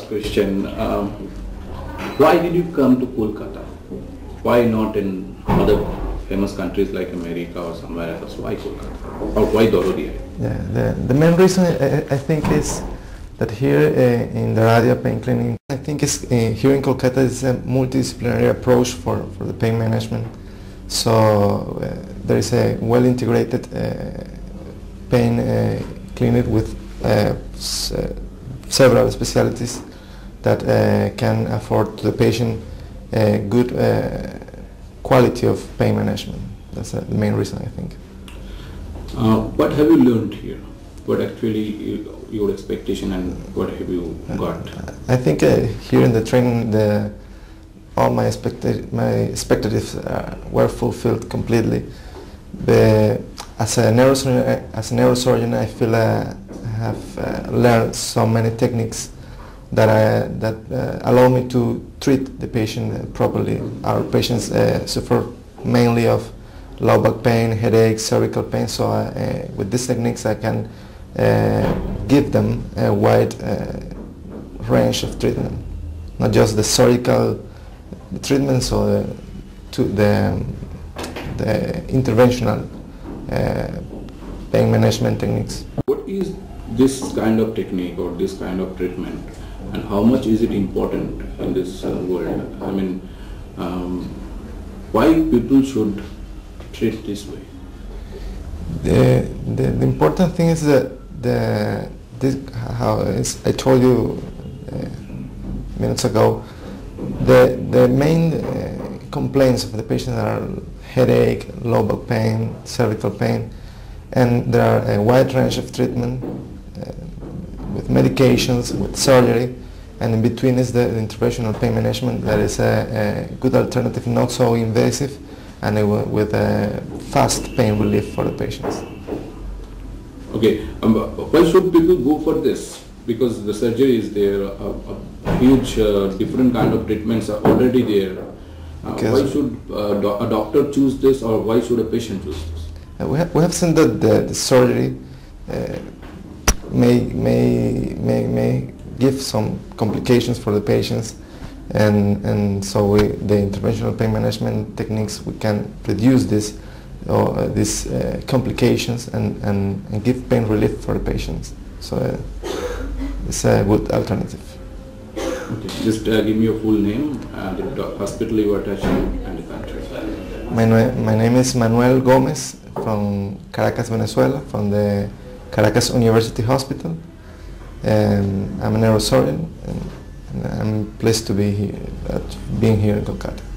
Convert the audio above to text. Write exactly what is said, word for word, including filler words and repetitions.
question. Um, why did you come to Kolkata? Why not in other famous countries like America or somewhere else? Why Kolkata? Or why Dorodia? Yeah, the, the main reason I, I think is that here uh, in the Radia Pain Clinic, I think is, uh, here in Kolkata is a multidisciplinary approach for, for the pain management. So uh, there is a well-integrated uh, pain uh, clinic with uh, s uh, several specialties that uh, can afford to the patient a good uh, quality of pain management. That's uh, the main reason, I think. Uh, what have you learned here? What actually your expectation and what have you got? Uh, I think uh, here in the training, the all my expecta my expectations uh, were fulfilled completely. But as a neurosurgeon, as a neurosurgeon, I feel uh, I have uh, learned so many techniques that I, that uh, allow me to treat the patient properly. Our patients uh, suffer mainly of low back pain, headache, cervical pain. So uh, uh, with these techniques, I can uh, give them a wide uh, range of treatment, not just the surgical treatments or the, to the the interventional uh, pain management techniques. What is this kind of technique or this kind of treatment, and how much is it important in this uh, world? I mean, um, why people should treat this way? The, the, the important thing is that the this, how it's, I told you uh, minutes ago, the the main uh, complaints of the patient are headache, low back pain, cervical pain, and there are a wide range of treatment uh, with medications, with surgery, and in between is the, the interventional pain management that is a, a good alternative, not so invasive, and a, with a fast pain relief for the patients. Okay, um, why should people go for this? Because the surgery is there, a, a huge uh, different kind of treatments are already there. Uh, why should uh, do a doctor choose this, or why should a patient choose this? Uh, we, have, we have seen that the, the surgery uh, may, may, may, may give some complications for the patients, and, and so we, the interventional pain management techniques, we can reduce this or uh, these uh, complications and, and, and give pain relief for the patients. So uh, it's a good alternative. Okay. Just uh, give me your full name, uh, the hospital you are attached to, and the country. My, my name is Manuel Gomez from Caracas, Venezuela, from the Caracas University Hospital. And I'm a neurosurgeon, and, and I'm pleased to be here, uh, being here in Kolkata.